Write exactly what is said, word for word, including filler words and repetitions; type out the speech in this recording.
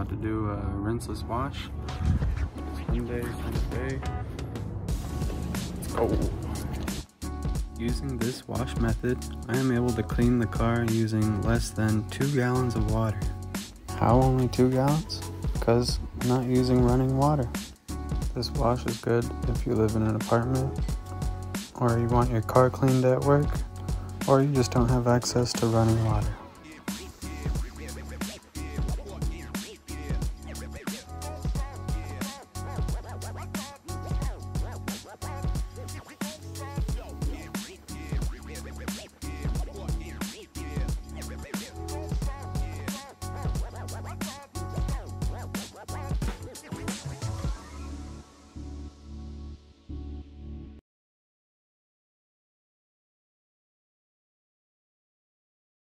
about to do a rinseless wash. Sunday, Sunday. Let's go. Using this wash method, I am able to clean the car using less than two gallons of water. How only two gallons? Because I'm not using running water. This wash is good if you live in an apartment, or you want your car cleaned at work, or you just don't have access to running water.